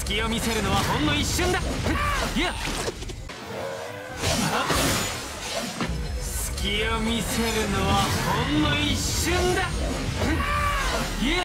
隙を見せるのはほんの一瞬だ。いや、隙を見せるのはほんの一瞬だ。いや